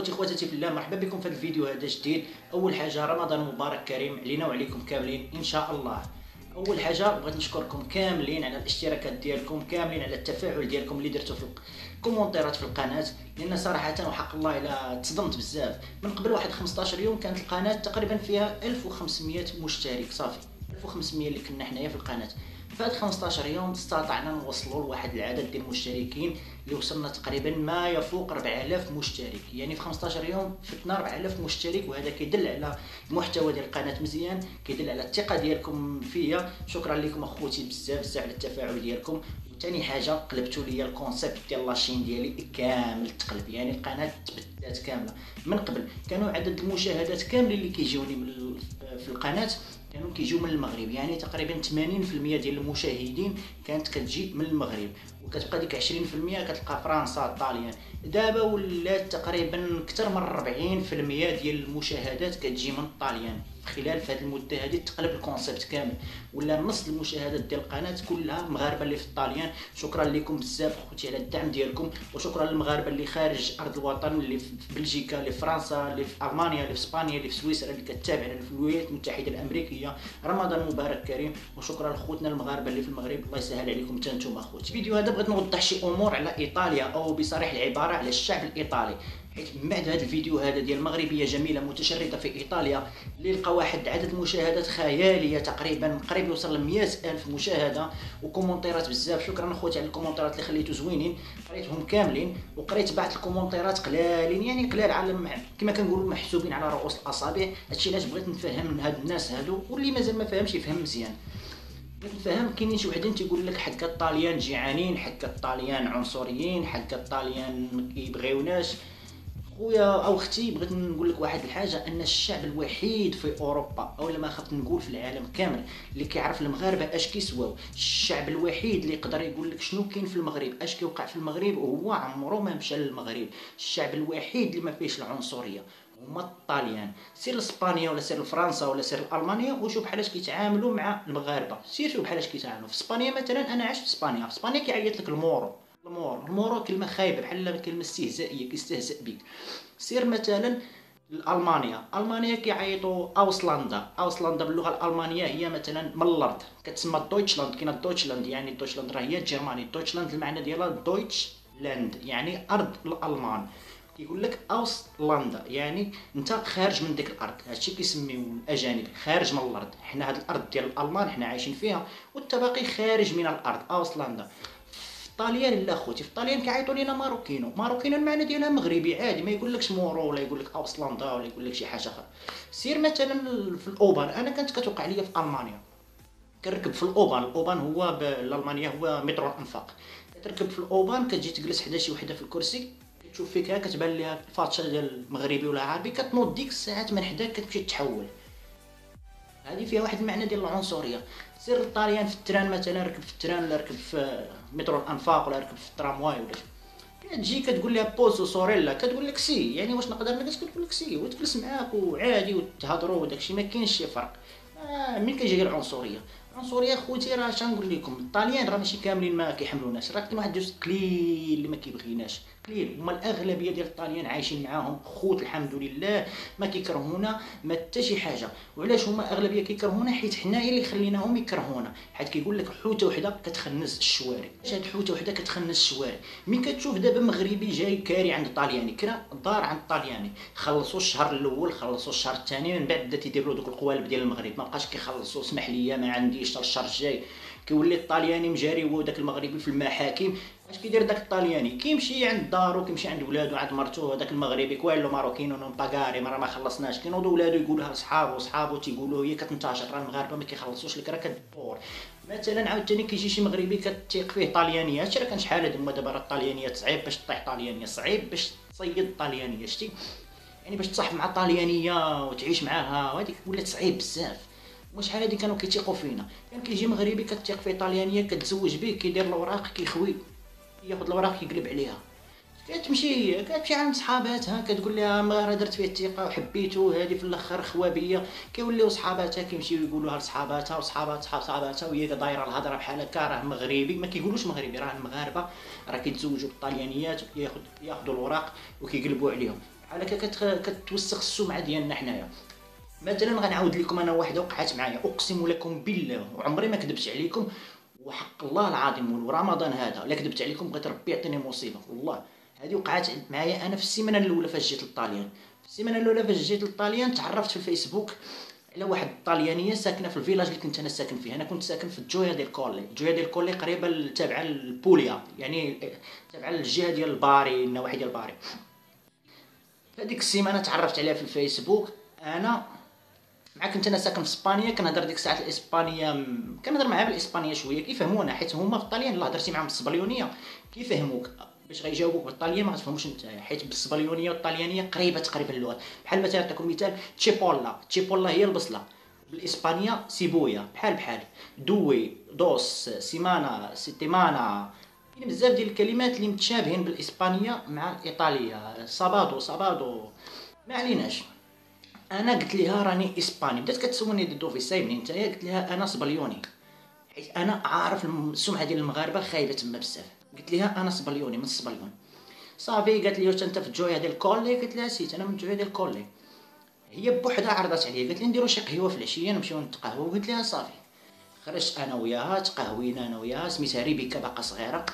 اخوتي خواتاتي في الله، مرحبا بكم في هذا الفيديو هذا جديد. اول حاجه رمضان مبارك كريم علينا وعليكم كاملين ان شاء الله. اول حاجه بغيت نشكركم كاملين على الاشتراكات ديالكم، كاملين على التفاعل ديالكم اللي درتوا في الكومونتيرات في القناه، لان صراحه وحق الله الا تصدمت بزاف. من قبل واحد 15 يوم كانت القناه تقريبا فيها 1500 مشترك صافي، 1500 اللي كنا حنايا في القناه. في هاد 15 يوم استطعنا نوصلوا لواحد العدد ديال المشتركين اللي وصلنا تقريبا ما يفوق 4000 مشترك. يعني في 15 يوم فتنا 4000 مشترك، وهذا كيدل على المحتوى ديال القناه مزيان، كيدل على الثقه ديالكم فيا. شكرا لكم اخوتي بزاف بزاف على التفاعل ديالكم. ثاني حاجه قلبتوا لي الكونسيبت ديال لاشين ديالي كامل تقلب، يعني القناه تبدلات كامله. من قبل كانوا عدد المشاهدات كاملين اللي كيجيوني في القناه كانوا كيجيو من المغرب، يعني تقريبا 80% ديال المشاهدين كانت كتجي من المغرب، وكتبقى ديك 20% كتلقى فرنسا الطاليان. دابا ولات تقريبا اكثر من 40% ديال المشاهدات كتجي من الطاليان. خلال في هذه المده هذه تقلب الكونسيبت كامل، ولا نص المشاهدات ديال القناه كلها مغاربه اللي في الطاليان. شكرا لكم بزاف خوتي على الدعم ديالكم، وشكرا للمغاربه اللي خارج ارض الوطن، اللي في بلجيكا، اللي في فرنسا، اللي في المانيا، اللي في اسبانيا، اللي في سويسرا، اللي كتابعنا في الولايات المتحده الامريكيه. رمضان مبارك كريم، وشكرا لخوتنا المغاربه اللي في المغرب، الله يسهل عليكم حتى نتوما اخوتي. الفيديو هذا بغيت نوضح شي امور على ايطاليا، او بصريح العباره على الشعب الايطالي، حيت من بعد هذا الفيديو هذا ديال مغربيه جميله متشرده في ايطاليا اللي لقى واحد عدد مشاهدات خياليه، تقريبا قريب يوصل ل 100,000 مشاهده، وكومونتيرات بزاف. شكرا اخوتي على الكومونتيرات اللي خليتو زوينين، قريتهم كاملين، وقريت بعض الكومونتيرات قلالين، يعني قلال على كما كنقولوا محسوبين على رؤوس الاصابع. هادشي علاش بغيت نفهم من هاد الناس هادو، واللي مازال ما فهمش يفهم مزيان. نفهم كاينين شي وحدين تيقول لك حق الطاليان جيعانين، حق الطاليان عنصريين، حق الطاليان ما كيبغيوناش. خويا او اختي بغيت نقول لك واحد الحاجه، ان الشعب الوحيد في اوروبا، اولا ما خفت نقول في العالم كامل، اللي كيعرف المغاربه اش كيسواو. الشعب الوحيد اللي يقدر يقول لك شنو كاين في المغرب، اش كيوقع في المغرب، وهو عمره ما مشى للمغرب. الشعب الوحيد اللي ما فيهش العنصريه هما الطاليان. سير لاسبانيا ولا سير لفرنسا ولا سير لالمانيا وشوف بحالاش كيتعاملوا مع المغاربه. سير شوف بحالاش كيتعاملوا. في اسبانيا مثلا، انا عشت في اسبانيا، في اسبانيا كيعيط لك المورو. المورو كلمه خايبه، بحال كلمه استهزائيه، كيستهزئ بك. سير مثلا لالمانيا، المانيا كيعيطوا اوسلاندا. اوسلاندا باللغه الالمانيه هي مثلا من الارض، كتسمى دويتشلاند. كاينه دويتشلاند، يعني دويتشلاند راه هي الجرماني. دويتشلاند المعنى ديالها دويتش لاند، يعني ارض الالمان. كيقول لك اوسلاندا يعني انت خارج من ديك الارض. هادشي كيسميو الاجانب خارج من الارض. حنا هاد الارض ديال الالمان حنا عايشين فيها، وانت باقي خارج من الارض، اوسلاندا. الطاليان لا خوتي، في الطاليان كيعيطوا لينا ماروكينو. ماروكينو المعنى ديالها مغربي عادي، ما يقولكش مورو ولا يقول لك اوسلاندا ولا يقول لك شي حاجه اخرى. سير مثلا في الاوبان، انا كانت كتوقع ليا في المانيا، كنركب في الاوبان. الاوبان هو بالالمانيه هو مترو الانفاق. كتركب في الاوبان، كتجي تجلس حدا شي وحده في الكرسي، كتشوف فيك كتبان ليها الفاتشه ديال المغربي ولا عربي، كتنوض ديك الساعات من حداك كتمشي تحول. هذه فيها واحد المعنى ديال العنصريه. سير الطاليان في التران مثلا، ركب في التران ولا ركب في مترو الانفاق ولا ركب في الترامواي ولا كتجي كتقول لها بوسو سوريلا، كتقول لك سي، يعني واش نقدر نجلس، كتقول لك سي، وتجلس معاك وعادي وتهضروا وداكشي، ما كاينش شي فرق. من كيجي العنصريه، العنصريه خوتي راه شنقول لكم، الطاليان راه ماشي كاملين ما كيحملوناش، راه كاين واحد جوج قليل اللي ما كيبغيناش، قليل. هما الاغلبيه ديال الطاليان عايشين معاهم خوت الحمد لله، ما كيكرهونا ما حتى شي حاجه. وعلاش هما اغلبيه كيكرهونا؟ حيت حنايا اللي خليناهم يكرهونا. حيت كيقول لك حوته وحده كتخنس الشوارع. اش هاد حوته وحده كتخنس الشوارع؟ مين كتشوف دابا مغربي جاي كاري عند طالياني، كرا دار عند طالياني، خلصوا الشهر الاول، خلصوا الشهر الثاني، من بعد بدا تيدير له دوك القوالب ديال المغرب، ما بقاش كيخلصوا. اسمح لي ما عنديش حتى الشهر الجاي. كيولي الطالياني مجاري هو داك المغربي في المحاكم. اش كيدير داك الطالياني؟ كيمشي عند دارو، كيمشي عند ولادو، عند مرتو. هذاك المغربي كوالو ماروكينو نون باغاري، ما خلصناش. كينوضوا ولادو يقولوها لصحابو، صحابو تيقولوا هي كتنتشر، راه المغاربه ما كيخلصوش لك، راه كدور. مثلا عاوتاني كيجي شي مغربي كتيق فيه طاليانيه. هادشي راه كان شحال هادي هما دابا، راه الطاليانيه صعيب باش طيح طاليانيه، صعيب باش تصيد طاليانيه، شتي يعني باش تصاحب مع طاليانيه وتعيش معاها، وهذيك ولات صعيب بزاف. شحال هادي كانوا كيتيقوا فينا. كان كيجي مغربي كتيق فيه طاليانيه، كتزوج به، كيدير الاوراق، كيخوي، ياخذ الاوراق كيقلب عليها. كتمشي عند صحاباتها، كتقول لها ما درت فيه الثقه وحبيتو، هذه في الاخر خوابيه. كيوليو صحاباتها كيمشيو يقولوها لصحاباتها، وصحابات صحاباتها، وهي دايره الهضره بحال هكا. راه مغربي، ما كيقولوش مغربي، راه المغاربه راه كيتزوجوا بالطليانيات، ياخذوا الاوراق وكيقلبوا عليهم. بحال هكا كتوسخ السمعه ديالنا حنايا. مثلا غنعاود لكم انا واحده وقعت معايا، اقسم لكم بالله وعمري ما كذبت عليكم، وحق الله العظيم ورمضان هذا لا كذبت عليكم، بغيت ربي يعطيني مصيبه والله. هذه وقعت معايا انا في السيمانه الاولى فاش جيت للطاليان. في السيمانه الاولى فاش جيت للطاليان تعرفت في الفيسبوك على واحد الطاليانيه ساكنه في الفيلاج اللي كنت انا ساكن فيه. انا كنت ساكن في جويا ديال كولي. جويا ديال كولي قريبه تابعه لبوليا، يعني تابعه للجهه ديال الباري، النواحي ديال الباري. هذيك السيمانه تعرفت عليها في الفيسبوك. انا مع كنت انا ساكن في اسبانيا، كنهضر ديك الساعات الاسبانيه، كنهضر معاها بالاسبانيه شويه كيفهمونا، حيت هما في الطاليان الا هضرتي معاهم بالسبليونيه كيفهموك. باش غيجاوبوك بالطاليان ما غتفهموش نتايا، حيت بالسبليونيه والطاليانيه قريبه تقريبا اللغات. بحال مثلا نعطيكم مثال، تشيبولا، تشيبولا هي البصله، بالاسبانيه سيبويا، بحال دوي، دوس، سيمانا، سيتيمانا. كاين بزاف ديال الكلمات اللي متشابهين بالاسبانيه مع الايطاليه، سابادو سابادو. ما عليناش. انا قلت لها راني اسباني، بدات كتسولني دو في سايبني نتايا، قلت لها انا صبليوني، حيت انا عارف السمعه ديال المغاربه خايبه تما بزاف. قلت لها انا صبليوني من الصبليون. صافي قالت لي واش انت في جويه ديال كولي؟ قلت لها سيت انا من جويه ديال كولي. هي بوحدها عرضت عليا، قالت لي نديرو شي قهوه في العشيه نمشيو نتقهوى. قلت لها صافي. خرجت انا وياها تقهوينا انا وياها، سميتها ريبيكا باقا صغيره.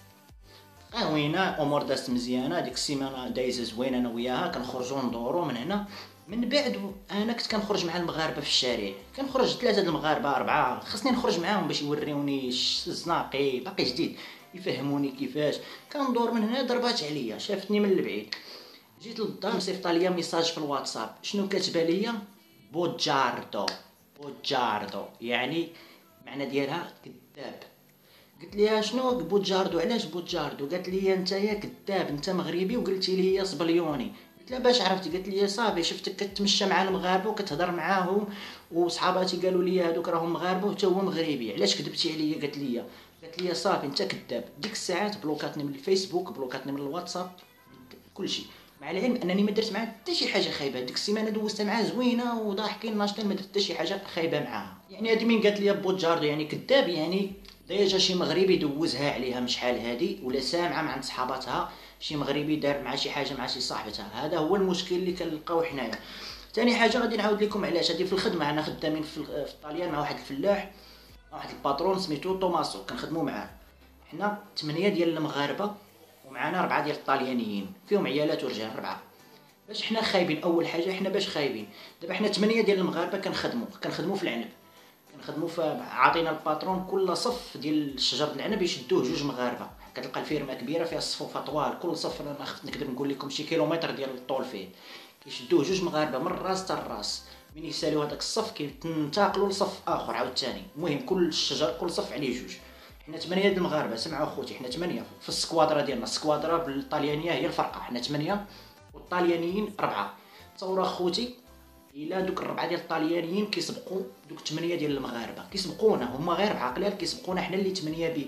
قهوينا امور دازت مزيانه، ديك السيمانه دايزه زوينه انا وياها، كنخرجوا ندورو من هنا. من بعد انا كنت كنخرج مع المغاربه في الشارع، كنخرج 3 المغاربه 4، خصني نخرج معاهم باش يوريوني الزناقي باقي جديد، يفهموني كيفاش. كندور من هنا ضربات عليا، شافتني من البعيد. جيت للدار صيفط ليا ميساج في الواتساب، شنو كاتبه ليا؟ بوجاردو. بوجاردو يعني معنى ديالها كذاب. قلت لها شنو بوجاردو؟ علاش بوجاردو؟ قالت لي نتايا كذاب، انت مغربي وقلتي لي صبليوني. قلت لها باش عرفتي؟ قالت لي صافي شفتك كتمشى مع المغاربه وكتهضر معاهم، وصحاباتي قالوا لي هذوك راهم مغاربه وحتى هو مغربي، علاش كذبتي عليا؟ قالت لي صافي انت كذاب. ديك الساعات بلوكاتني من الفيسبوك، بلوكاتني من الواتساب، كلشي. مع العلم انني ما درت معاه حتى شي حاجه خايبه، ديك السيمانه دوزتها معاه زوينه وضاحكين ناشطين، ما درت حتى شي حاجه خايبه معاها. يعني هذه من قالت لي بوجاردو يعني كذاب، يعني ديجا شي مغربي دوزها عليها من شحال هادي، ولا سامعه مع عند صحاباتها شي مغربي دار مع شي حاجه مع شي صاحبتها. هذا هو المشكل اللي كنلقاو حنايا. ثاني حاجه غادي نعاود لكم علاش. هذه في الخدمه، انا خدامين في الطاليان مع واحد الفلاح، مع واحد الباترون سميتو توماسو، كنخدموا معاه. حنا 8 ديال المغاربه ومعنا 4 ديال الطاليانيين، فيهم عيالات ورجال 4. باش حنا خايبين؟ اول حاجه حنا باش خايبين؟ دابا حنا 8 ديال المغاربه كنخدموا في العنب، كنخدموا في، عاطينا الباترون كل صف ديال شجر العنب يشدوه 2 مغاربه. كتلقى الفيرما كبيره فيها الصفوفه طوال، كل صف انا نقدر نقول لكم شي كيلومتر ديال الطول فيه، كيشدوه 2 مغاربه من الراس حتى الراس. من يساليو هذاك الصف كينتقلوا لصف اخر عاوتاني. المهم كل شجر كل صف عليه 2. حنا 8 ديال المغاربه، سمعوا اخوتي، حنا 8 في السكوادرا ديالنا. السكوادرا بالطاليانيه هي الفرقه، حنا 8 والطاليانيين 4. تصور اخوتي الا دوك 4 ديال الطاليانيين كيسبقوا دوك 8 ديال المغاربه، كيسبقونا هما غير بعقلال، كيسبقونا حنا اللي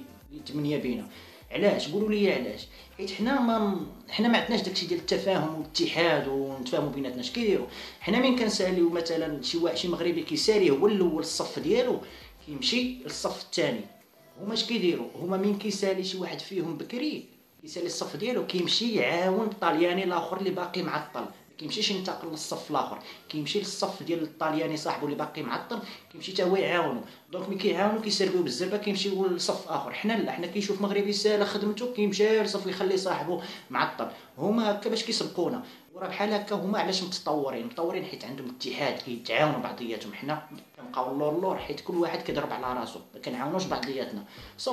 8 بينا. علاش؟ قولوا لي علاش؟ حيت حنا ما عندناش داكشي ديال التفاهم والاتحاد ونتفاهموا بيناتنا. اش كيديروا؟ حنا من كنساليو مثلا شي مغربي كيسالي هو الاول الصف ديالو، كيمشي للصف الثاني. هما اش كيديروا؟ هما من كيسالي شي واحد فيهم بكري، كيسالي الصف ديالو، كيمشي يعاون الطالياني الاخر اللي باقي معطل، كيمشيش ينتقل للصف الاخر، كيمشي للصف ديال الطالياني صاحبو اللي باقي معطل، كيمشي حتى هو يعاونو. دونك ملي كيعاونو كيسربيو بالزربه، كيمشيو للصف اخر. حنا لا، حنا كيشوف مغربي سالا خدمته كيمشي للصف يخلي صاحبو معطل. هما هكا باش كيسبقونا. وراه بحال هكا هما علاش متطورين حيت عندهم اتحاد، كيتعاونوا بعضياتهم. حنا كنبقاو اللور حيت كل واحد كيضرب على راسو، ما كنعاونوش بعضياتنا.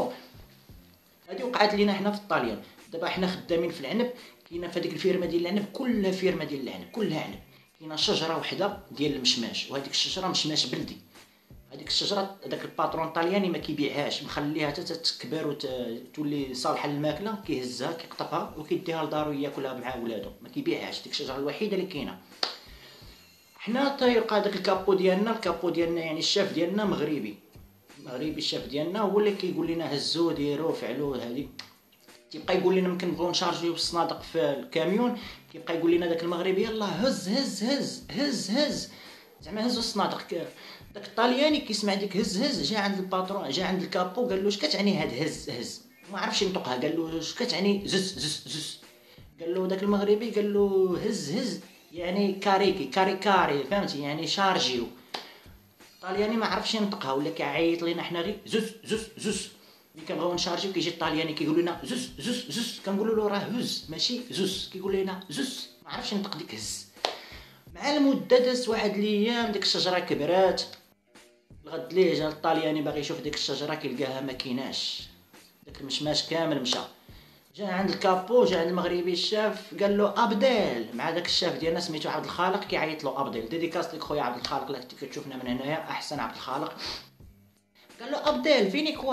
هذه وقعت لينا حنا في الطاليان. دابا حنا خدامين في العنب، كاينه في هذيك الفيرما ديال العنب، كلها فيرما ديال العنب كلها عنب. كاينه شجره وحده ديال المشماش، وهذيك الشجره مشماش بلدي. هذيك الشجره هذاك الباترون الطالياني ما كيبيعهاش، مخليها حتى تكبر وتولي صالحه للماكله، كيهزها كيقطفها وكيديها لدارو ياكلها مع ولادو، ما كيبيعهاش. ديك الشجره الوحيده اللي كاينه. حنا تيلقى داك الكابو ديالنا يعني الشاف ديالنا مغربي الشاف ديالنا هو اللي كيقول لنا هزو ديرو فعلوا. هذه تيبقى يقول لنا ممكن نبغيو نشارجيو الصنادق في الكاميون، كيبقى يقول لنا داك المغربي يلاه هز هز هز هز هز، زعما هزوا الصنادق. داك الطالياني كيسمع ديك هز هز، جا عند الباترون، جا عند الكابو، قال له اش كتعني هاد هز هز؟ ما عرفش ينطقها، قال له اش كتعني زز زز زز؟ قال له داك المغربي قال له هز هز، يعني كاريكي كاري كاري فهمتي، يعني شارجيو. الطالياني ما عرفش ينطقها ولا كيعيط لينا حنا غير زوز زوز زوز. ملي كنبغيو نشارجيو كيجي الطالياني كيقول لنا زوز زوز زوز، كنقولوا له راه هز ماشي زوز، كيقول لنا زوز، ما عرفش ينطق ديك هز. مع المده دازت واحد الايام، ديك الشجره كبرات، الغد ليه جا الطالياني باغي يشوف ديك الشجره كيلقاها ما كيناش، داك المشماش كامل مشى. جا عند الكابو، جا عند المغربي الشاف، قال له ابديل، مع داك الشاف ديالنا سميتو عبد الخالق كيعيط له ابديل. ديديكاس ليك خويا عبد الخالق، لا كنتي كتشوفنا من هنايا احسن عبد الخالق. قال له ابديل فيني كوا،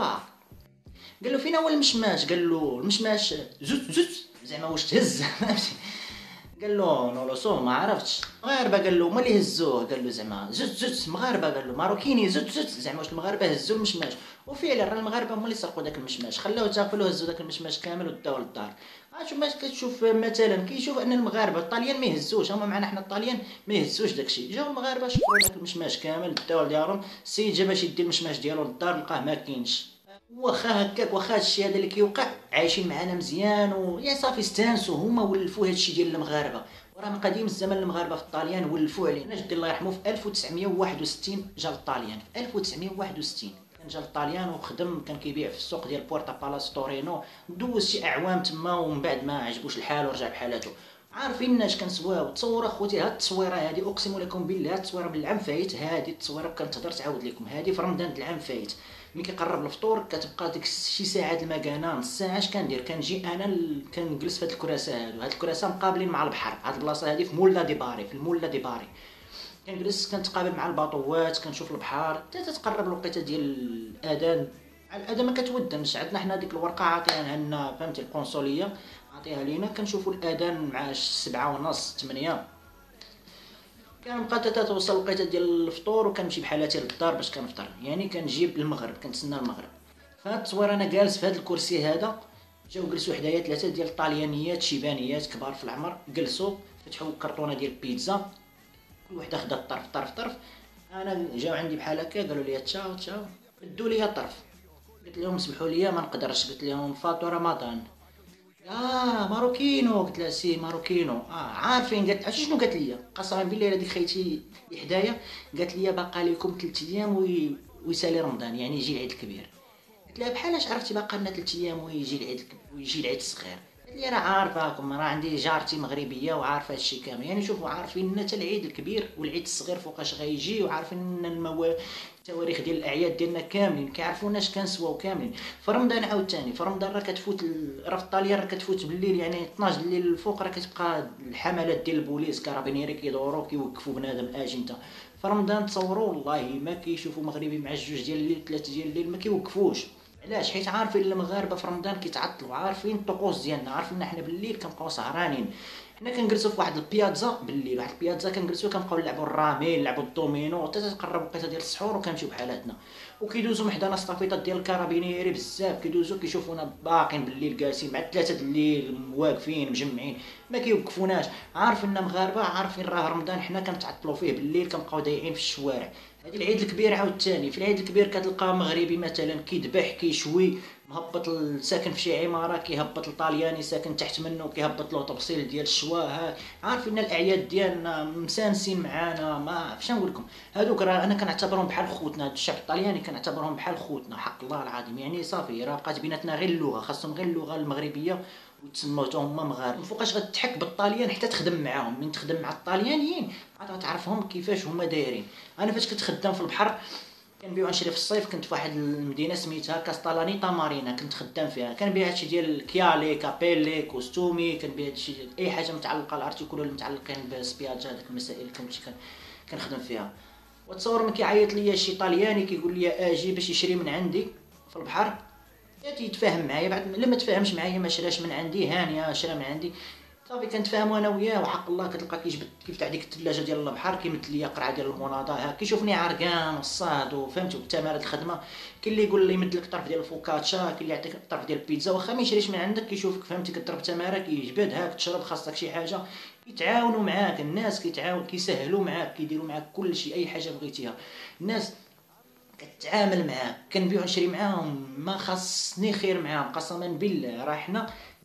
قال له فين هو المشماش، قال له المشماش زوت زوت، زعما واش تهز فهمتي. قال له نولوسو ما عرفتش. مغاربه قال له هما اللي هزوه، قال له زعما زوت زوت مغاربه، قال له ماروكيني زوت زوت، زعما واش المغاربه هزوا المشماش. وفعلا راه المغاربه هما اللي سرقوا داك المشماش، خلاوه تاكل وهزوا داك المشماش كامل وداوه للدار. شوف باش كتشوف مثلا كيشوف ان المغاربه الطاليان ما يهزوش، هما معنا حنا الطاليان ما يهزوش داكشي. جاو المغاربه شفروا داك المشماش كامل داوه لدارهم. السيد جا باش يدي المشماش ديالو للدار لقاه ما كاينش. واخا هكاك، واخا هادشي هذا اللي كيوقع عايشين معنا مزيان ويا صافي استانسوا، هما ولفوا هادشي ديال المغاربه. وراه من قديم الزمن المغاربه في الطاليان ولفوا علينا. جدي الله يرحمه في 1961 جا للطاليان، في 1961 كان جا للطاليان وخدم، كان كيبيع في السوق ديال بورتا بالاس تورينو. دوز شي اعوام تما ومن بعد ما عجبوش الحال ورجع بحالاتو. عارفين اش كنسواو. تصور اخوتي هاد التصويره هادي، اقسم لكم بالله هاد التصويره من العام فايت، هادي التصويره كنتهضر تعاود لكم هادي في رمضان العام فايت. ملي كيقرب الفطور كتبقى ديك شي ساعه المكانه نص ساعه. اش كندير؟ كنجي انا كنجلس في هاد الكراسه هادو، هاد الكراسه مقابلين مع البحر. هاد البلاصه هادي في مولا دي باري، في المولا دي باري. كنجلس كنتقابل مع الباطوات، كنشوف البحر حتى تتقرب الوقيته ديال الاذان. الاذان ما كتودنش عندنا حنا، ديك الورقه عاطيها لنا فهمتي، القنصليه عطيها لينا. كنشوفوا الاذان مع 7:30 8. كنبقى حتى توصل الوقيته ديال الفطور وكنمشي بحالاتي للدار باش كنفطر. يعني كنجيب المغرب، كنتسنى المغرب. فهاد التصوير انا جالس في هاد الكرسي هذا، جاو جلسوا حدايا ثلاثه ديال الطاليانيات شيبانيات كبار في العمر. جلسوا فتحوا كرطونه ديال بيتزا، كل وحده خدات طرف طرف طرف. انا جاو عندي بحال هكا قالوا لي تشاو تشاو، ردوا لي طرف. قلت لهم سمحوا لي ما نقدرش، قلت لهم فاتو رمضان. ماروكينو، قلت لها سي ماروكينو. عارفين. قالت عرفتي شنو قالت لي؟ قسما بالله هذيك خيتي اللي حدايا قالت لي باقا لكم 3 ايام ويسالي رمضان، يعني يجي العيد الكبير. قلت لها بحالاش عرفتي باقا لنا 3 ايام ويجي العيد ويجي العيد الصغير؟ قالت لي راه عارفاكم، راه عندي جارتي مغربيه وعارفه هادشي كامل. يعني شوفوا عارفين حتى العيد الكبير والعيد الصغير فوقاش غيجي، وعارفين التواريخ ديال الاعياد ديالنا كاملين، كيعرفونا اش كنسواو كاملين. في رمضان عاوتاني، في رمضان راه كتفوت راه في الطاليان راه كتفوت بالليل، يعني 12 الليل الفوق راه كتبقى الحملات ديال البوليس كارابينيري كيدوروا كيوقفوا بنادم اجي انت. في رمضان تصوروا والله ما كيشوفوا مغربي مع 2 ديال الليل 3 ديال الليل ما كيوقفوش. علاش؟ حيت عارفين المغاربه في رمضان كيتعطلوا، عارفين الطقوس ديالنا، عارفين حنا بالليل كنبقاو سهرانين. حنا كنجلسوا في واحد البيازا بالليل، واحد البيازا كنجلسوا كنبقاو نلعبوا الرامي، نلعبوا الدومينو حتى تقرب الوقيته ديال السحور وكنمشيو بحالاتنا. وكيدوزوا محدانا الصافيطات ديال الكارابينيري بزاف، كيدوزوا كيشوفونا باقيين بالليل جالسين مع 3 الليل واقفين مجمعين ما كيوقفوناش. عارفين مغاربه، عارفين راه رمضان حنا كنتعطلوا فيه بالليل، كنبقاو ضايعين في الشوارع. هذه العيد الكبير عاوتاني، في العيد الكبير كتلقى مغربي مثلا كيذبح كيشوي، مهبط ساكن في شي عماره كيهبط الطالياني ساكن تحت منه كيهبط له تبصيل ديال الشوا. عارفين الاعياد ديالنا مسانسين معانا. ما فاش نقول لكم، هذوك راه انا كنعتبرهم بحال خوتنا. هذا الشعب الطلياني كنعتبرهم بحال خوتنا حق الله العظيم. يعني صافي راه بقات بيناتنا غير اللغه، خاصهم غير اللغه المغربيه وتسموا هما مغاربه. فوقاش غتضحك بالطاليان حتى تخدم معاهم. من تخدم مع الطاليانيين عاد غتعرفهم كيفاش هما دايرين. انا فاش كنت خدام في البحر كنبيعو نشري في الصيف، كنت في واحد المدينه سميتها كاستالانيتا مارينا، كنت خدام فيها. كنبيع هادشي ديال كيالي كابيلي كوستومي، كنبيع هادشي اي حاجه متعلقه الارتيكول المتعلقين بالسبياجه، هذيك المسائل اللي كنت كنخدم فيها. وتصور من كيعيط ليا شي طالياني كيقول لي اجي باش يشري من عندي في البحر، جاتي يتفاهم معايا. بعد لما تفاهمش معايا ما شراش من عندي، هانيه شرا من عندي صافي كنتفاهموا انا وياه. وحق الله كتلقى كيجبد كيفتح ديك الثلاجه ديال البحر كيمثل ليا قرعه ديال المناضه، ها كيشوفني عرقان والصاد وفهمتوا بالتمارين الخدمه. كاين اللي يقول لي يمد لك طرف ديال الفوكاتشا، كاين اللي يعطيك طرف ديال البيتزا، واخا ما يشريش من عندك كيشوفك فهمتي كضرب تماره كيجبد هاك تشرب خاصك شي حاجه. كيتعاونوا معاك الناس، كيتعاون كيسهلوا معاك، كيديروا معاك كل شيء اي حاجه بغيتيها. الناس كتعامل معاك، كنبيع نشري معاهم، ما خاصني خير معاهم قسما بالله. راه حنا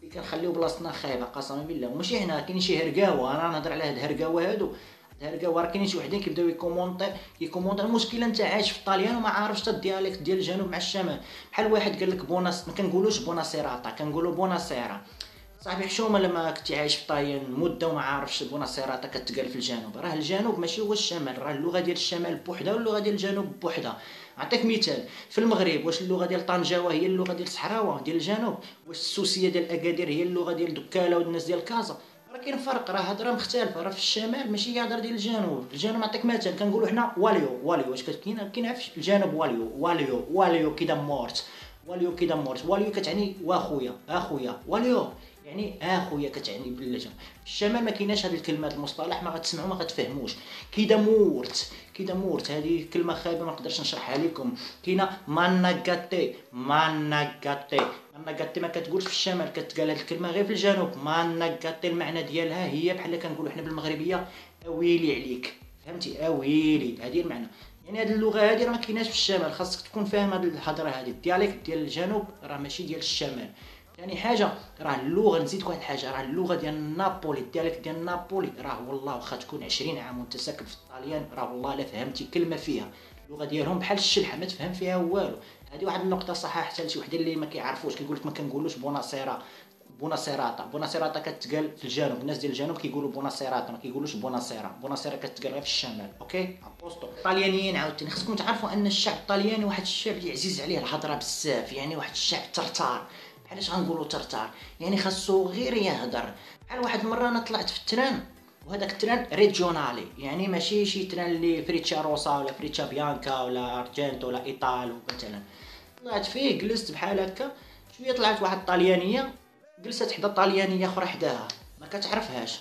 كنخليو بلاصتنا خايبه قسما بالله. وماشي حنا، كاين شي هرقاوه، انا نهضر على هاد الهرقاوه هادو. راه كاينين شي وحدين كيبداو يكومونطي. المشكله انت عايش في طاليان وما عارفش حتى الدياليكت ديال الجنوب مع الشمال. بحال واحد قال لك بوناس، ما كنقولوش بوناسيراتا، كنقولوا بوناسيرا. صاحبي حشومه لما كنتي عايش في طاليان مده وما عارفش بوناسيراتا كتقال في الجنوب. راه الجنوب ماشي هو الشمال، راه اللغه ديال الشمال بوحدها واللغه ديال الجنوب بوحدها. نعطيك مثال، في المغرب واش اللغه ديال طنجه هي اللغه ديال الصحراوه ديال الجنوب؟ واش السوسيه ديال اكادير هي اللغه ديال دكاله والناس ديال كازا؟ راه كاين فرق، راه هضره مختلفه. راه في الشمال ماشي هي هضره ديال الجنوب. الجنوب نعطيك مثال، كنقولوا حنا واليو واليو. واش كاين في الجنوب واليو واليو واليو كيدا مورت، واليو كيدا مورت. واليو كتعني واخويا، اخويا واليو يعني اخويا كتعني باللهجه. في الشمال ما كايناش هاد الكلمات، المصطلح ما غتسمعوا ما غتفهموش. كيدا مورت، كيدا مورت هذه كلمه خايبه ما نقدرش نشرحها لكم. كاينه مانغاتي، مانغاتي. مانغاتي ما كتقولش في الشمال، كتقال هاد الكلمه غير في الجنوب. مانغاتي المعنى ديالها هي بحال كنقولوا حنا بالمغربيه اويلي عليك، فهمتي؟ اويلي هذه المعنى. يعني هاد اللغه هذه راه ما كايناش في الشمال، خاصك تكون فاهم هاد الهضره هذه. الدياليكت ديال الجنوب راه ماشي ديال الشمال. ثاني حاجه راه اللغه، نزيدك واحد الحاجه، راه اللغه ديال نابولي، الدياليكت ديال نابولي راه والله واخا تكون 20 عام وانت ساكن في الطاليان راه والله لا فهمتي كلمه فيها. اللغه ديالهم بحال الشلحه ما تفهم فيها والو. هذه واحد النقطه صححتها لشي وحدين اللي ما كيعرفوش، كيقول لك ما كنقولوش بوناسيرا، بوناسيراتا. بوناسيراتا كتقال في الجنوب، الناس ديال الجنوب كيقولوا بوناسيراتا، ما كيقولوش بوناسيرا. بوناسيرا كتقال غير في الشمال. اوكي ابوستو. الطليانيين عاوتاني خصكم تعرفوا ان الشعب الطلياني واحد الشعب اللي عزيز عليه الهضره بزاف، يعني واحد الشعب ترتار. علاش غنقولوا ترتار؟ يعني خاصو غير يهضر. بحال واحد المره انا طلعت في التران، وهذاك التران ريجيونالي، يعني ماشي شي تران اللي فريتشا روسا ولا فريتشا بيانكا ولا ارجنتو ولا ايطال مثلا. طلعت فيه جلست بحال هكا شويه، طلعت واحد الطليانيه جلست حدا طليانيه اخرى حداها ما كتعرفهاش.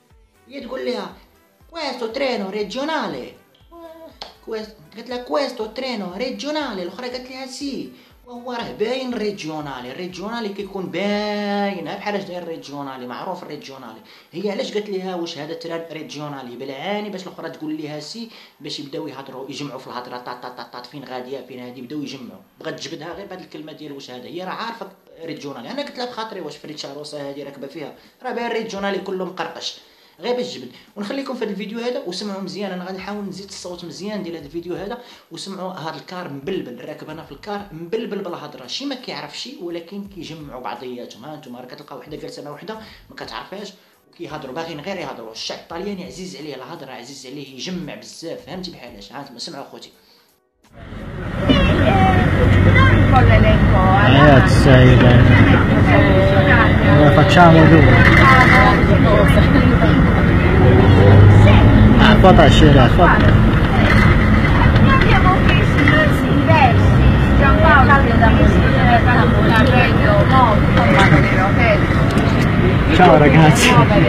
هي تقول لها كويستو ترينو ريجيونالي، كويست. قالت لها كويستو ترينو ريجيونالي. الاخرى قالت لها سي، وهو راه باين ريجيونالي. الريجيونالي كيكون باين بحال اش داير الريجيونالي، معروف الريجيونالي. هي علاش قالت لها واش هذا تران ريجيونالي بالعاني باش الاخرى تقول لها سي، باش يبداو يهضروا يجمعوا في الهضره طاط فين غاديه فين هادي، بداو يجمعوا. بغات تجبدها غير بهاد الكلمه ديال واش هذا، هي راه عارفه ريجيونالي. انا قلت لها بخاطري واش فريتشا روسا هادي راكبه فيها، راه باين ريجيونالي كله مقرقش غير باش جبد. ونخليكم في هذا الفيديو هذا وسمعوا مزيان. انا غادي نحاول نزيد الصوت مزيان ديال هذا الفيديو هذا، وسمعوا هذا الكار مبلبل. راكب انا في الكار مبلبل بالهضره، شي ما كيعرف شي ولكن كيجمعوا بعضياتهم. ها انتم راه كتلقاو وحده جالسه مع وحده ما كتعرفهاش وكيهضروا باغيين غير يهضروا. الشعب الطلياني عزيز عليه الهضره، عزيز عليه يجمع بزاف، فهمتي بحالاش؟ ها انتم سمعوا اخوتي. Facciamo due. Quota scena, quota. Noi abbiamo chiesto diversi, Giampaolo Ciao ragazzi.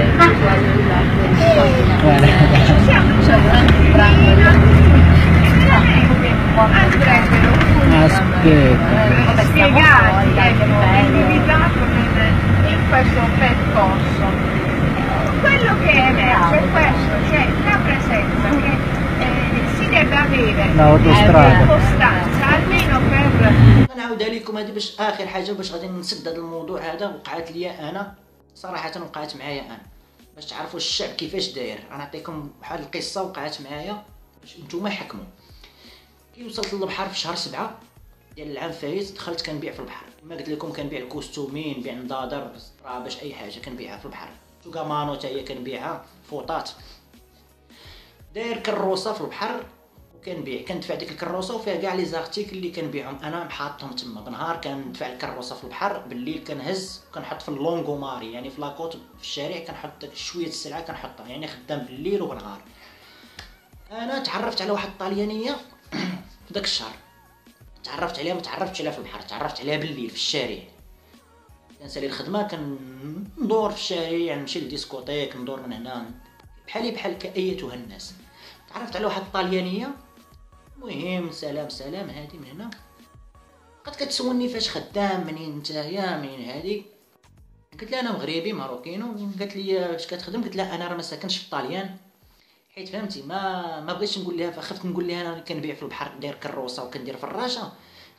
Aspetta. Spiegati, utilizzato in questo percorso. Quello che emerge è questo, cioè la presenza che si deve avere L'autostrada. costanza, almeno per... نعاودها لكم هذه باش اخر حاجه باش غادي نسد هذا الموضوع هذا. وقعت لي انا صراحه، وقعت معايا انا باش تعرفوا الشعب كيفاش داير. غنعطيكم واحد القصه وقعت معايا باش نتوما حكموا. كي وصلت للبحر في شهر 7 ديال العام فايت، دخلت كنبيع في البحر كما قلت لكم. كنبيع الكوستومين، نبيع نضادر باش اي حاجه كنبيعها في البحر. توغامانو حتى هي كنبيعها، فوطات. داير كروسه في البحر وكنبيع. كندفع ديك الكروسه وفيها كاع لي زارتيكل اللي كنبيعهم انا محاطهم تما. بنهار كندفع الكروسه في البحر، بالليل كنهز وكنحط في اللونغوماري، يعني في لاكوت في الشارع كنحط داك شويه السلعه كنحطها، يعني خدام بالليل وبنهار. انا تعرفت على واحد الطليانيه في داك الشهر. تعرفت عليها، ما تعرفتش عليها في البحر، تعرفت عليها بالليل في الشارع. كنسالي الخدمه كندور في الشارع، نمشي للديسكوتيك، ندور من هنا بحال كايتها الناس. تعرفت على واحد الطليانيه، المهم سلام هادي من هنا. بقات كتسولني فاش خدام، منين نتايا، منين هادي. قلت لها انا مغربي ماروكينو. قالت لي فاش كتخدم؟ قلت لها انا راه ما ساكنش في الطاليان، حيت فهمتي ما بغيتش نقول لها، فخفت نقول لها انا كنبيع في البحر، داير كروسه وكندير فراشه.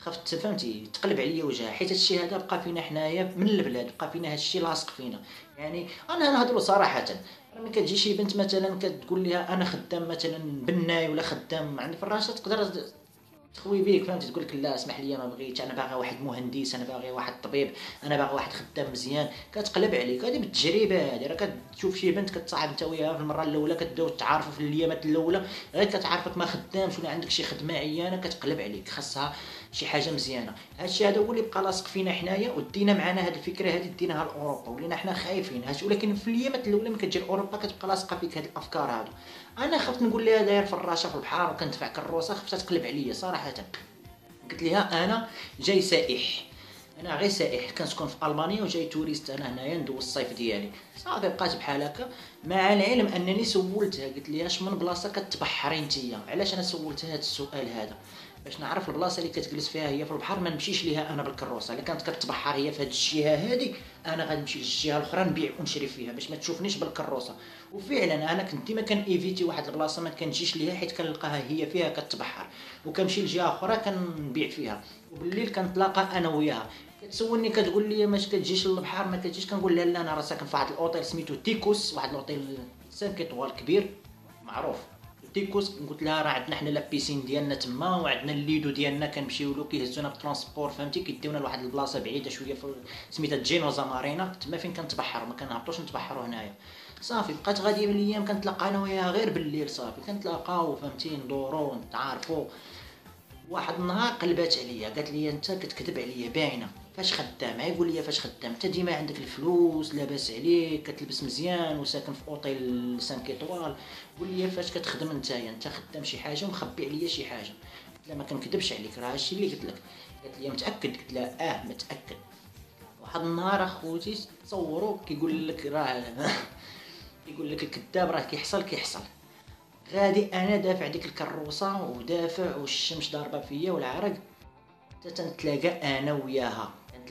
خفت فهمتي تقلب عليا وجهها، حيت هادشي هذا بقى فينا حنايا من البلاد، بقى فينا هادشي لاصق فينا. يعني انا نهضروا صراحه، ملي كتجي شي بنت مثلا كتقول لها انا خدام مثلا بناي ولا خدام عندي فراشه، تقدر تخوي بيك فهمتي، تقول لك لا اسمح لي ما بغيتش، انا باغي واحد مهندس، انا باغي واحد طبيب، انا باغي واحد خدام مزيان. كتقلب عليك. هذه بالتجربه، هذه راه كتشوف شي بنت كتصاحب انت وياها في المره الاولى، كتبداو تعارفوا في الايامات الاولى، غير كتعرفك ما خدامش ولا عندك شي خدمه عيانه كتقلب عليك، خاصها شي حاجه مزيانه. هادشي هذا هو اللي بقى لاصق فينا حنايا، ودينا معنا هاد الفكره هذه ديناها لاوروبا، ولينا حنا خايفين هادشي. ولكن في الايامات الاولى ملي كتجي لاوروبا كتبقى لاصقه فيك هاد الافكار هادو. انا خفت نقول لها داير فراشه في البحر وكندفع كروسه، خفتها تقلب عليا صراحه. قلت لها انا جاي سائح، انا غير سائح، كنسكن في المانيا وجاي توريست انا هنايا ندوز الصيف ديالي. صافي بقات بحال هكا، مع العلم انني سولتها قلت لها اش من بلاصه كتبحري نتيا. علاش انا سولتها هذا السؤال هذا؟ باش نعرف البلاصه اللي كتجلس فيها هي في البحر ما نمشيش ليها انا بالكروسه. الا كانت كتبحر هي في هذه الجهه هذه، انا غنمشي للجهه الاخرى نبيع ونشري فيها باش ما تشوفنيش بالكروسه. وفعلا انا كنت ديما كنيفيتي واحد البلاصه ما كنجيش ليها، حيت كنلقاها هي فيها كتبحر، وكنمشي لجهه اخرى كنبيع فيها، وبالليل كنتلاقى انا وياها. كتسولني كتقول لي ماش كتجيش للبحر ما كتجيش، كنقول لها لا انا راه ساكن في واحد الاوتيل سميتو تيكوس، واحد الاوتيل 5 ايطوال كبير معروف تيكوس. قلت لها راه عندنا حنا لا بيسين ديالنا تما، وعندنا الليدو ديالنا كنمشيو له كيهزونا بالترونسبور فهمتي، كيديونا لواحد البلاصه بعيده شويه سميتها جينوزا مارينا، تما فين كنتبحروا، ما كنهبطوش نتبحروا هنايا. صافي بقات غاديه من الايام كنتلاقى انا وياها غير بالليل، صافي كنتلاقاو فهمتي ندورو نتعارفوا. واحد النهار قلبات عليا قالت لي انت كتكذب عليا باينه، فاش خدام؟ يقول لي فاش خدام؟ انت ديما عندك الفلوس لاباس عليك كتلبس مزيان وساكن في اوتيل 5 ايطوال، قول لي فاش كتخدم انت خدام شي حاجه ومخبي عليا شي حاجه؟ قلت لها ما كنكذبش عليك، راه هادشي اللي قلت لك. قالت لي متاكد؟ قلت لها متاكد. واحد النهار اخوتي تصوروا كيقول لك راه يقول لك الكذاب راه كيحصل. غادي انا دافع ديك الكروسه ودافع والشمس ضاربه فيا والعرق، حتى تنتلاقى انا وياها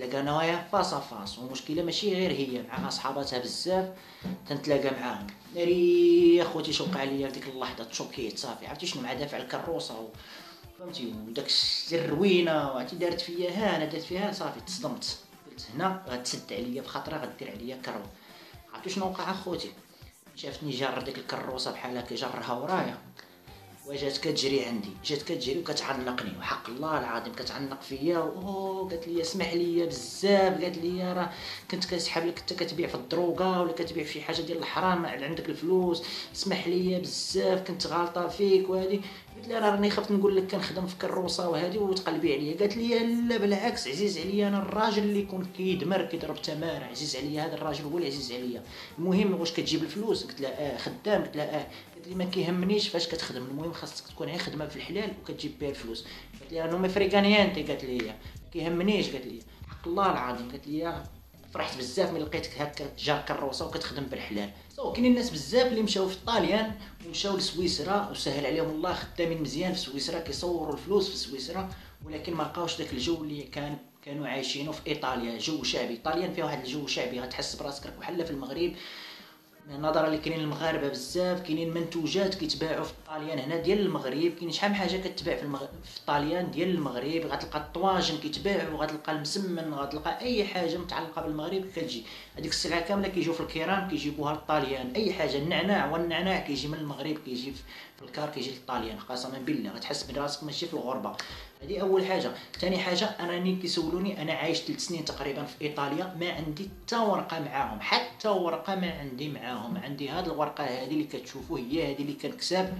فاس فاس. والمشكله ماشي غير هي، مع اصحاباتها بزاف تنتلاقى معاهم. ناري اخوتي شوق عليا في ديك اللحظه، تشوكيت صافي. عرفتي شنو؟ مع دافع الكروسه فهمتي وداك الروينه وعرفتي دارت فيا انا درت فيها صافي تصدمت. قلت هنا غتسد عليا بخاطرها غدير عليا كرو. عرفتي شنو وقع اخوتي؟ شافتني جار ديك الكروسه بحال هكا جرها ورايا، وجات كتجري عندي، جات كتجري وكتعنقني، وحق الله العظيم كتعنق فيا. قالت لي اسمح لي بزاف، قالت لي راه كنت كنسحب لك انت كتبيع في الدروغه ولا كتبيع في شي حاجه ديال الحرام، عندك الفلوس، اسمح لي بزاف كنت غالطه فيك وهذه. قلت لها راني خفت نقول لك كنخدم في كروسه وهذه وتقلبي عليا. قالت لي لا بالعكس، عزيز عليا انا الراجل اللي يكون كيدمر كيضرب تماره، عزيز عليا هذا الراجل هو اللي عزيز عليا. المهم واش كتجيب الفلوس؟ قلت لها خدام. قلت لها قالت لي ما كيهمنيش فاش كتخدم، المهم خاصك تكون غير خدمه في الحلال وكتجيب بها الفلوس. قالت لي نو فريغانيانتي، قالت لي كيهمنيش، قالت لي حق الله العظيم. قالت لي فرحت بزاف ملي لقيتك هكا جار كروسه وكتخدم بالحلال. كاينين الناس بزاف اللي مشاو في الطاليان ومشاو لسويسرا وسهل عليهم الله، خدامين مزيان في سويسرا كيصوروا الفلوس في سويسرا، ولكن ما لقاوش داك الجو اللي كانوا عايشينه في ايطاليا. جو شعبي، الطاليان فيها واحد الجو شعبي، غتحس براسك راك بحال في المغرب. نظرا اللي كاينين المغاربه بزاف، كاينين منتوجات كيتباعوا في الطاليان هنا ديال المغرب، كاين شحال من حاجه كتباع في الطاليان ديال المغرب. غتلقى الطواجن كيتباعوا، غتلقى المسمن، غتلقى اي حاجه متعلقه بالمغرب كتجي. هذيك السلعه كامله كيجيو في الكيران كيجيبوها للطاليان. اي حاجه النعناع، والنعناع كيجي من المغرب، كيجي في الكار كيجي للطاليان. قسما بالله غتحس براسك ماشي في الغربه. هذه اول حاجه. ثاني حاجه، انني كيسولوني انا عايش 3 سنين تقريبا في ايطاليا، ما عندي حتى ورقه معاهم، حتى ورقه ما عندي معاهم. عندي هذه الورقه هذه اللي كتشوفوا، هي هذه اللي كنكسب،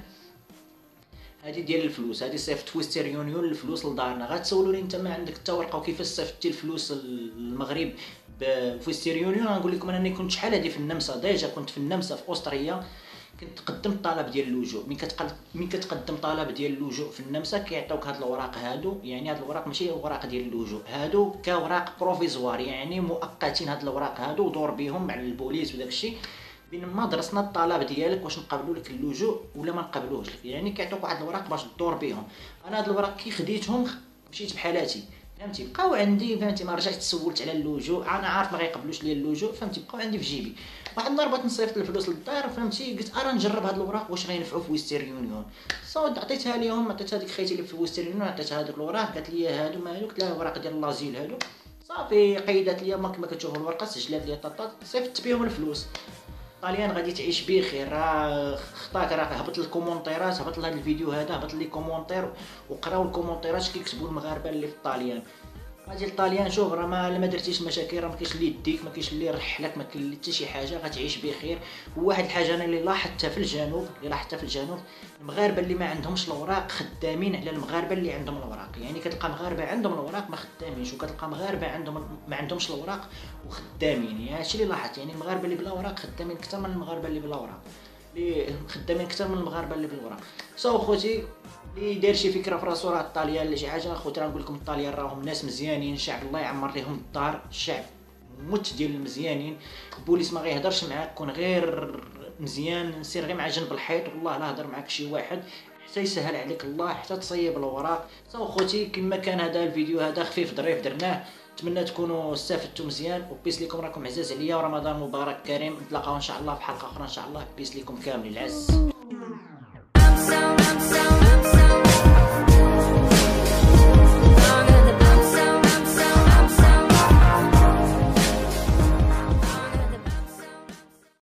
هذه ديال الفلوس، هذه صيفط ويستر يونيون الفلوس لدارنا. غتسولوني انت ما عندك حتى ورقه وكيفاش صيفطتي الفلوس للمغرب بويستر يونيون؟ غنقول لكم انني كنت شحال هذه في النمسا، ديجا كنت في النمسا في اوستريا، كنت قدمت طلب ديال اللجوء. ملي كتقدم طلب ديال اللجوء في النمسا كيعطيوك هاد الاوراق هادو، يعني هاد الاوراق ماشي اوراق ديال اللجوء، هادو كاوراق بروفيزوار يعني مؤقتين. هاد الاوراق هادو دور بهم مع البوليس وداك الشيء بين ما درسنا الطلب ديالك واش نقبلوا لك اللجوء ولا ما نقبلوهش لك، يعني كيعطيوك واحد الاوراق باش تدور بهم. انا هاد الاوراق كي خديتهم مشيت بحالاتي، فهمتي. بقاو عندي فهمتي، ما رجعت تسولت على اللجوء، انا عارف ما غيقبلوش ليا اللجوء فهمتي، بقاو عندي في جيبي. واحد النهار بغيت نصيفط الفلوس للدار فهمتي، قلت ارا نجرب هاد الاوراق واش غينفعوا في ويستيرن يونيون. صوت عطيتها ليهم، عطيتها هذيك خيتي اللي في ويستيرن يونيون، عطيتها هذوك الاوراق، قالت لي هادو ما هادو، قلت لها الاوراق ديال لازيل هادو صافي. قيدات لي كما كتشوفوا الورقه، سجلات لي طاطات، صيفطت بهم الفلوس. طاليان غادي تعيش بخير، راه خطاك، راه هبط الكومونتيرات، هبط لهذا الفيديو هذا، هبط لي كومونتير وقراو الكومونتيرات كيكتبوا المغاربه اللي في الطاليان. غادي الطاليان شوف راه ما درتيش مشاكل، راه ما كاينش اللي يديك، ما كاينش اللي يرحلك، ما كاين حتى شي حاجه، غتعيش بخير. وواحد الحاجه انا اللي لاحظتها في الجنوب، المغاربه اللي ما عندهمش الاوراق خدامين على المغاربه اللي عندهم الاوراق. يعني كتلقى مغاربه عندهم الاوراق ما خدامينش، وكتلقى مغاربه عندهم ما عندهمش الاوراق وخدامين. يعني هادشي اللي لاحظت، يعني المغاربه اللي بلا اوراق خدامين اكثر من المغاربه اللي بلا اوراق، اللي خدامين اكثر من المغاربه اللي بالاوراق. خوتي اللي داير شي فكره في راسو راه الطاليان ولا شي حاجه، خوتي راه نقول لكم الطاليان راهم ناس مزيانين، شعب الله يعمر ليهم الدار، الشعب موت ديال المزيانين. البوليس ما غيهضرش معاك، كون غير مزيان، سير غير مع جنب الحيط والله لا هضر معاك شي واحد حتى يسهل عليك الله، حتى تصيب الاوراق. خوتي كما كان هذا الفيديو هذا خفيف ظريف درناه، نتمنى تكونوا استفدتوا مزيان، وبيس لكم راكم عزاز عليا، ورمضان مبارك كريم. نتلاقاو ان شاء الله في حلقه اخرى ان شاء الله. بيس لكم كاملين العز.